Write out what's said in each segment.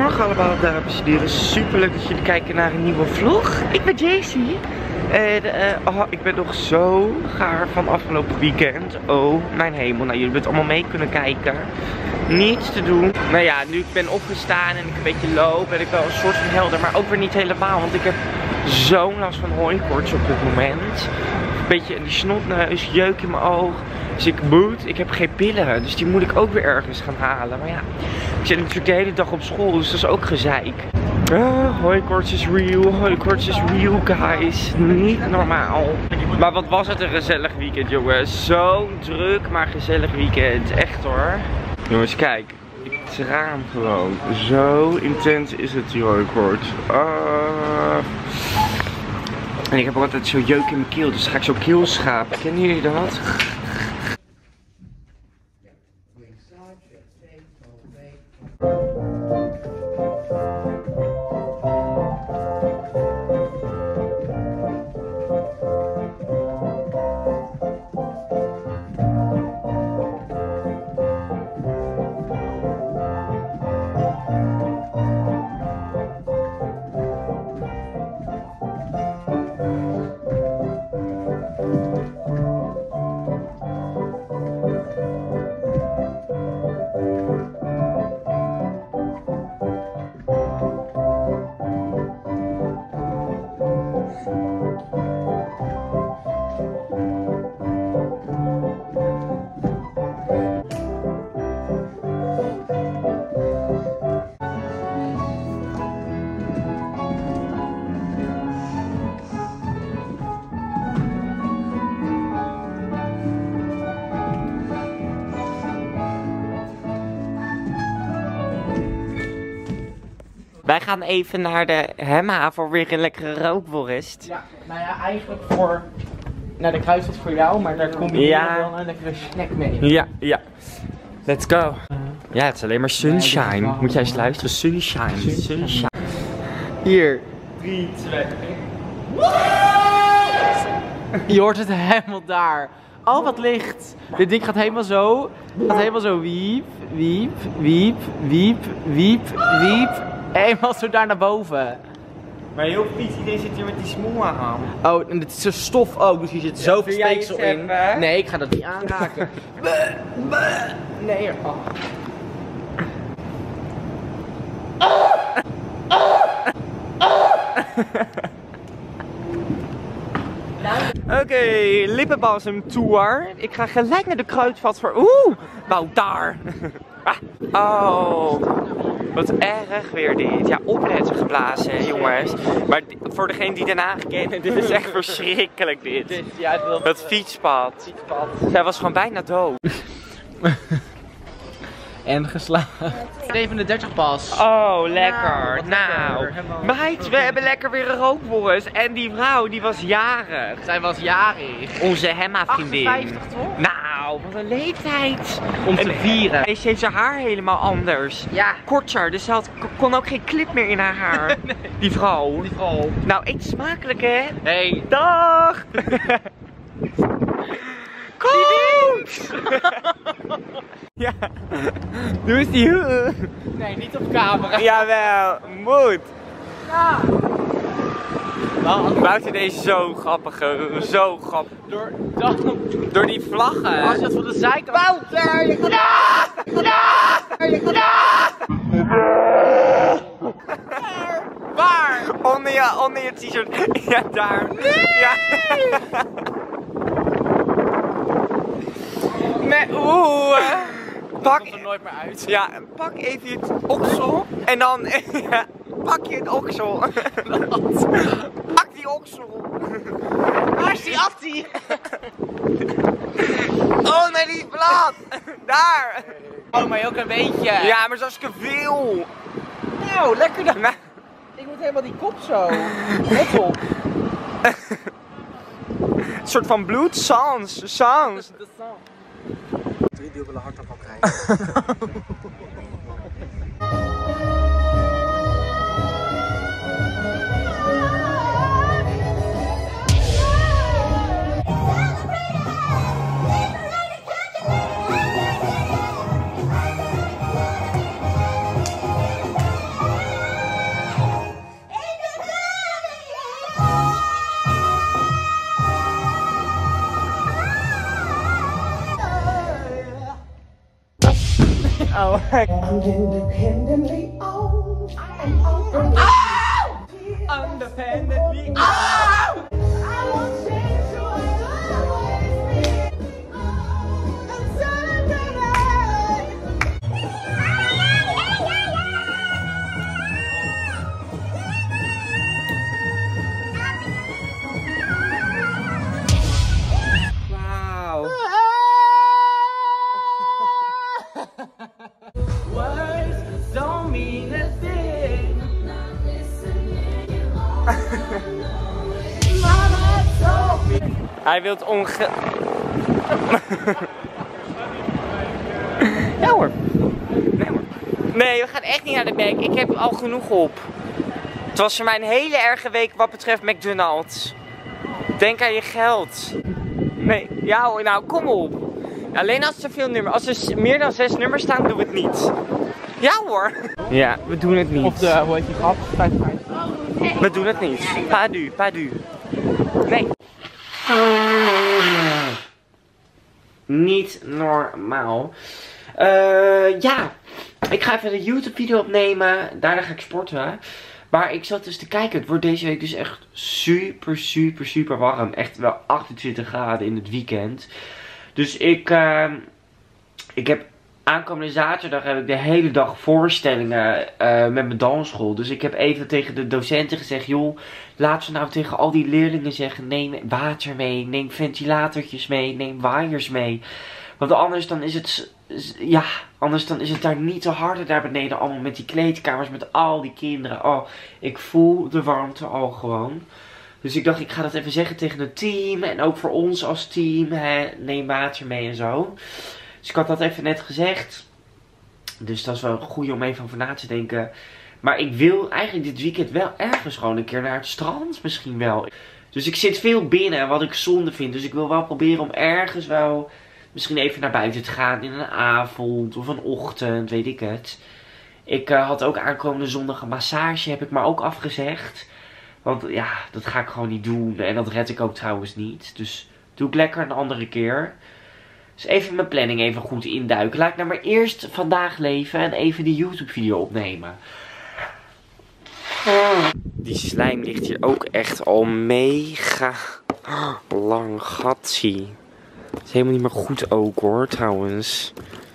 Goedemorgen allemaal dames en heren, super leuk dat jullie kijken naar een nieuwe vlog. Ik ben Jaycee en ik ben nog zo gaar van afgelopen weekend. Oh mijn hemel, nou jullie hebben het allemaal mee kunnen kijken. Niets te doen. Nou ja, nu ik ben opgestaan en ik een beetje loop, ben ik wel een soort van helder, maar ook weer niet helemaal. Want ik heb zo'n last van hooikoorts op dit moment. Een beetje die snotneus, jeuk in mijn oog. Dus ik heb geen pillen, dus die moet ik ook weer ergens gaan halen. Maar ja, ik zit natuurlijk de hele dag op school, dus dat is ook gezeik. Hooikoorts is real guys. Niet normaal. Maar wat was het een gezellig weekend jongens. Zo'n druk maar gezellig weekend. Echt hoor. Jongens kijk, ik traam gewoon. Zo intens is het die hooikoorts. En ik heb ook altijd zo jeuk in mijn keel, dus dan ga ik zo keelschapen. Kennen jullie dat? Wij gaan even naar de Hemma voor weer een lekkere rookworst. Ja, nou ja, eigenlijk voor... Nou, de kruis is voor jou, maar daar kom je wel een lekkere snack mee. Ja, ja. Let's go. Ja, het is alleen maar sunshine. Moet jij eens luisteren? Sunshine. Hier. 3, 2, 1. Je hoort het helemaal daar. Oh, wat licht. Dit ding gaat helemaal zo. Wiep, wiep, wiep, wiep, wiep, wiep. Helemaal zo daar naar boven. Maar heel vies, iedereen zit hier met die smoel aan. Oh, en dit is zo stof ook, dus hier zit zoveel speeksel in. Nee, ik ga dat niet aanraken. Nee, Oké, lippenbalsem tour. Ik ga gelijk naar de kruidvat voor... nou daar. Oh, wat erg weer dit. Ja, opletten geblazen jongens. Maar voor degene die daarna kennen, dit is echt verschrikkelijk dit. Dat fietspad. Zij was gewoon bijna dood. En geslaagd. Even de 30 pas. Oh, lekker. Nou, meid, we hebben lekker weer een rookworst. En die vrouw, die was jarig. Zij was jarig. Onze Hemma vriendin. 58 toch? Nou, wat een leeftijd. Om te vieren. En ze heeft haar haar helemaal anders. Ja. Korter, dus ze kon ook geen clip meer in haar haar. Nee. Die vrouw. Nou, eet smakelijk hè. Hey. Dag. Komt! Ja. Doe eens die. Nee, niet op camera. Jawel, moet. Ja. Wouter deze zo grappig, zo grappig. Door die vlaggen. Als je dat van de zijkant... Wouter! Je Waar? Onder je t-shirt. Ja, daar. Nee! Ja. Nee, pak komt er nooit meer uit. Ja, pak even je oksel en dan pak je het oksel. Pak die oksel. Waar is die Attie? Oh nee, die is plat. Daar. Oh, maar ook een beetje. Ja, maar zo is te veel. Nou, lekker dan. Nou. Ik moet helemaal die kop zo. Let op. Een soort van bloed, sans. 3 dubbele hartaanval krijgen. Independently owned and operated. Independently. I won't change who I always be. I'm celebrating. Wauw. Words don't mean a thing. Hij wil Ja hoor. Nee hoor. Nee, we gaan echt niet naar de Mac. Ik heb al genoeg op. Het was voor mij een hele erge week wat betreft McDonald's. Denk aan je geld. Nee, ja hoor, nou kom op. Alleen als er veel nummers, als er meer dan 6 nummers staan, doen we het niet. Ja hoor. Ja, we doen het niet. Of de, hoe heet die grap? 55. We doen het niet. Pas du. Nee. Niet normaal. Ja. Ik ga even een YouTube video opnemen. Daarna ga ik sporten. Maar ik zat dus te kijken. Het wordt deze week dus echt super warm. Echt wel 28 graden in het weekend. Dus ik heb aankomende zaterdag heb ik de hele dag voorstellingen met mijn dansschool. Dus ik heb even tegen de docenten gezegd, joh, laten we nou tegen al die leerlingen zeggen, neem water mee, neem ventilatortjes mee, neem waaiers mee. Want anders dan is het, ja, anders dan is het daar niet te harder daar beneden, allemaal met die kleedkamers, met al die kinderen. Oh, ik voel de warmte al gewoon. Dus ik dacht, ik ga dat even zeggen tegen het team en ook voor ons als team, hè, neem water mee en zo. Dus ik had dat even net gezegd. Dus dat is wel een goeie om even over na te denken. Maar ik wil eigenlijk dit weekend wel ergens gewoon een keer naar het strand misschien wel. Dus ik zit veel binnen, wat ik zonde vind. Dus ik wil wel proberen om ergens wel misschien even naar buiten te gaan in een avond of een ochtend, weet ik het. Ik had ook aankomende zondag een massage, heb ik maar ook afgezegd. Want ja, dat ga ik gewoon niet doen. En dat red ik ook trouwens niet. Dus doe ik lekker een andere keer. Dus even mijn planning even goed induiken. Laat ik nou maar eerst vandaag leven en even die YouTube video opnemen. Die slijm ligt hier ook echt al mega lang gatsie. Het is helemaal niet meer goed ook hoor trouwens.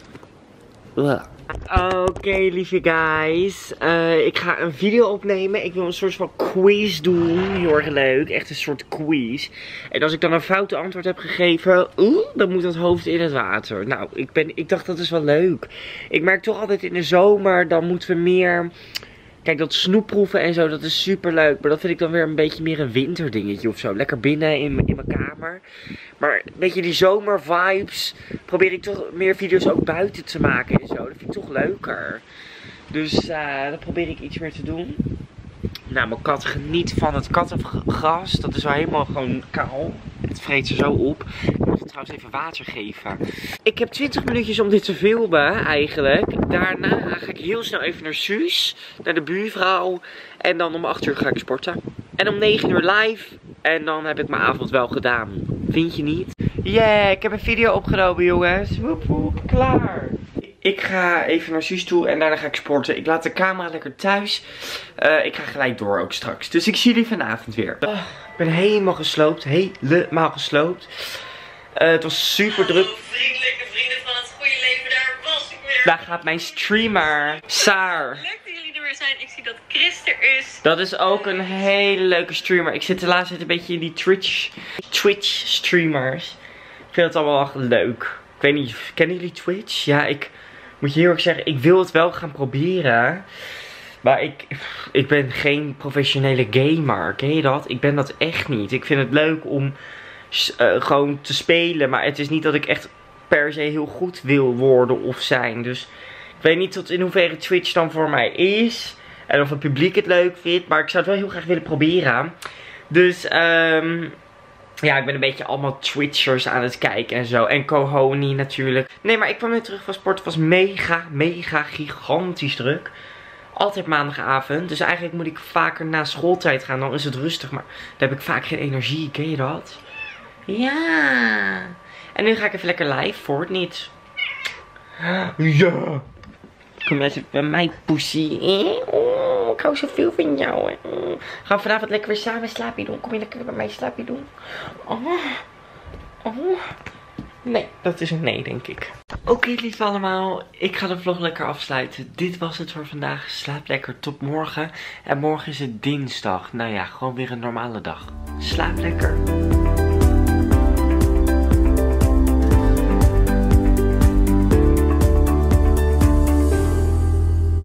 Oké, lieve guys. Ik ga een video opnemen. Ik wil een soort van quiz doen. Heel erg leuk. Echt een soort quiz. En als ik dan een foute antwoord heb gegeven, dan moet dat hoofd in het water. Nou, ik dacht dat is wel leuk. Ik merk toch altijd in de zomer, dan moeten we meer... Kijk, dat snoepproeven en zo, dat is super leuk. Maar dat vind ik dan weer een beetje meer een winterdingetje of zo. Lekker binnen in mijn kamer. Maar een beetje die zomervibes probeer ik toch meer video's ook buiten te maken en zo. Dat vind ik toch leuker. Dus dat probeer ik iets meer te doen. Nou, mijn kat geniet van het kattengras. Dat is wel helemaal gewoon kaal. Het vreet ze zo op. Ik moet het trouwens even water geven. Ik heb 20 minuutjes om dit te filmen eigenlijk. Daarna ga ik heel snel even naar Suus. Naar de buurvrouw. En dan om 8 uur ga ik sporten. En om 9 uur live. En dan heb ik mijn avond wel gedaan. Vind je niet? Yeah, ik heb een video opgenomen jongens. Woep woep, klaar. Ik ga even naar Suus toe en daarna ga ik sporten. Ik laat de camera lekker thuis. Ik ga gelijk door ook straks. Dus ik zie jullie vanavond weer. Ik ben helemaal gesloopt. Helemaal gesloopt. Het was super druk. Vriendelijke vrienden van het goede leven, daar was ik weer. Daar gaat mijn streamer, Saar. Leuk dat jullie er weer zijn. Ik zie dat Chris er is. Dat is ook een hele leuke streamer. Ik zit de laatste tijd een beetje in die Twitch streamers. Ik vind het allemaal echt leuk. Ik weet niet, kennen jullie Twitch? Ja, ik moet je heel erg zeggen, ik wil het wel gaan proberen. Maar ik ben geen professionele gamer. Ken je dat? Ik ben dat echt niet. Ik vind het leuk om gewoon te spelen. Maar het is niet dat ik echt per se heel goed wil worden of zijn. Dus ik weet niet tot in hoeverre Twitch dan voor mij is. En of het publiek het leuk vindt. Maar ik zou het wel heel graag willen proberen. Dus ja, ik ben een beetje allemaal Twitchers aan het kijken en zo. En Kohoni natuurlijk. Nee, maar ik kwam weer terug van sport. Het was mega gigantisch druk. Altijd maandagavond. Dus eigenlijk moet ik vaker na schooltijd gaan. Dan is het rustig. Maar dan heb ik vaak geen energie. Ken je dat? Ja. En nu ga ik even lekker live. Fortnite. Ja. Kom jij zitten bij mij, poesie. Oh, ik hou zoveel van jou. Hè. Gaan we vanavond lekker weer samen slaapje doen? Kom je lekker weer bij mij slaapje doen? Oh. Nee, dat is een nee, denk ik. Oké, lieve allemaal. Ik ga de vlog lekker afsluiten. Dit was het voor vandaag. Slaap lekker tot morgen. En morgen is het dinsdag. Nou ja, gewoon weer een normale dag. Slaap lekker.